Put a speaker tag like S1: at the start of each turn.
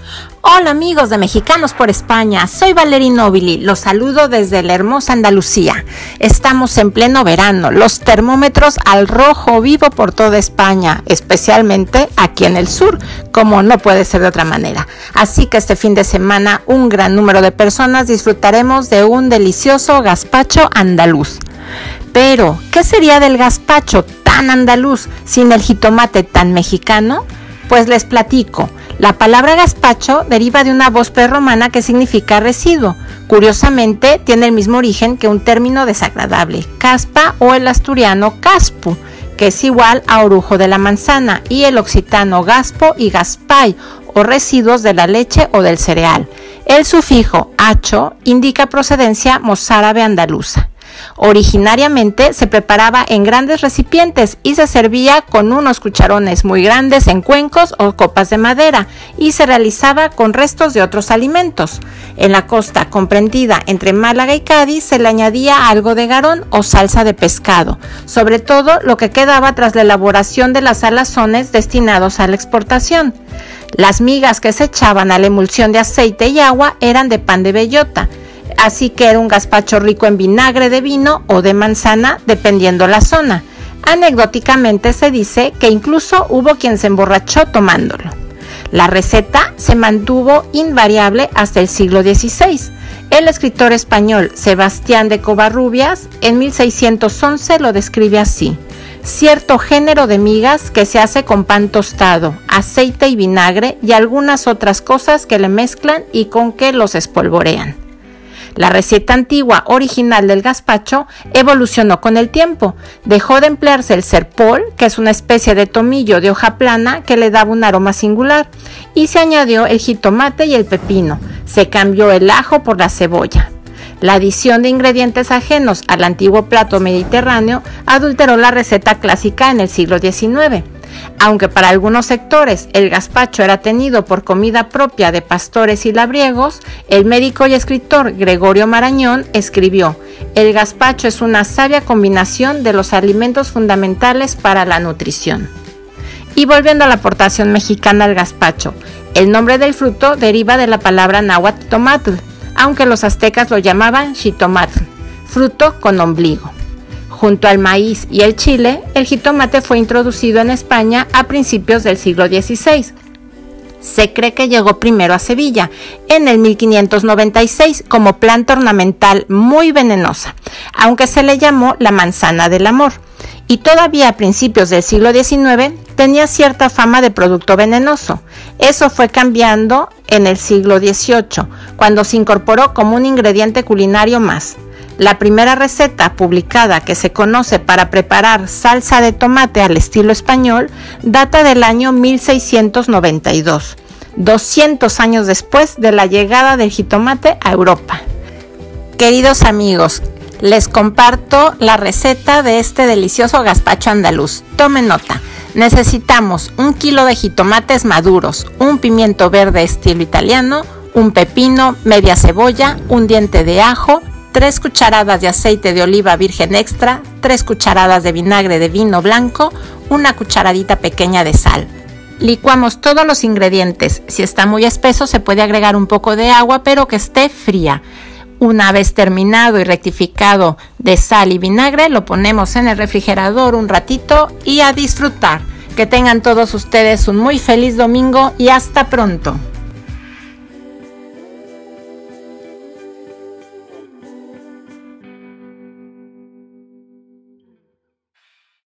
S1: Hola amigos de Mexicanos por España, soy Valery Nobili, los saludo desde la hermosa Andalucía. Estamos en pleno verano, los termómetros al rojo vivo por toda España, especialmente aquí en el sur, como no puede ser de otra manera. Así que este fin de semana un gran número de personas disfrutaremos de un delicioso gazpacho andaluz. Pero, ¿qué sería del gazpacho tan andaluz sin el jitomate tan mexicano? Pues les platico. La palabra gazpacho deriva de una voz prerromana que significa residuo. Curiosamente, tiene el mismo origen que un término desagradable, caspa, o el asturiano caspu, que es igual a orujo de la manzana, y el occitano gaspo y gaspay, o residuos de la leche o del cereal. El sufijo acho indica procedencia mozárabe andaluza. Originariamente se preparaba en grandes recipientes y se servía con unos cucharones muy grandes en cuencos o copas de madera y se realizaba con restos de otros alimentos. En la costa comprendida entre Málaga y Cádiz se le añadía algo de garón o salsa de pescado, sobre todo lo que quedaba tras la elaboración de las salazones destinados a la exportación. Las migas que se echaban a la emulsión de aceite y agua eran de pan de bellota. Así que era un gazpacho rico en vinagre de vino o de manzana, dependiendo la zona. Anecdóticamente se dice que incluso hubo quien se emborrachó tomándolo. La receta se mantuvo invariable hasta el siglo XVI. El escritor español Sebastián de Covarrubias en 1611 lo describe así: cierto género de migas que se hace con pan tostado, aceite y vinagre y algunas otras cosas que le mezclan y con que los espolvorean. La receta antigua original del gazpacho evolucionó con el tiempo. Dejó de emplearse el serpol, que es una especie de tomillo de hoja plana que le daba un aroma singular, y se añadió el jitomate y el pepino. Se cambió el ajo por la cebolla. La adición de ingredientes ajenos al antiguo plato mediterráneo adulteró la receta clásica en el siglo XIX. Aunque para algunos sectores el gazpacho era tenido por comida propia de pastores y labriegos, el médico y escritor Gregorio Marañón escribió: el gazpacho es una sabia combinación de los alimentos fundamentales para la nutrición. Y volviendo a la aportación mexicana al gazpacho, el nombre del fruto deriva de la palabra náhuatl tomatl, aunque los aztecas lo llamaban xitomatl, fruto con ombligo. Junto al maíz y el chile, el jitomate fue introducido en España a principios del siglo XVI. Se cree que llegó primero a Sevilla, en el 1596, como planta ornamental muy venenosa, aunque se le llamó la manzana del amor. Y todavía a principios del siglo XIX tenía cierta fama de producto venenoso. Eso fue cambiando en el siglo XVIII, cuando se incorporó como un ingrediente culinario más. La primera receta publicada que se conoce para preparar salsa de tomate al estilo español data del año 1692, 200 años después de la llegada del jitomate a Europa. Queridos amigos, les comparto la receta de este delicioso gazpacho andaluz. Tomen nota. Necesitamos 1 kilo de jitomates maduros, un pimiento verde estilo italiano, un pepino, media cebolla, un diente de ajo, 3 cucharadas de aceite de oliva virgen extra, 3 cucharadas de vinagre de vino blanco, una cucharadita pequeña de sal. Licuamos todos los ingredientes. Si está muy espeso se puede agregar un poco de agua, pero que esté fría. Una vez terminado y rectificado de sal y vinagre, lo ponemos en el refrigerador un ratito y a disfrutar. Que tengan todos ustedes un muy feliz domingo y hasta pronto.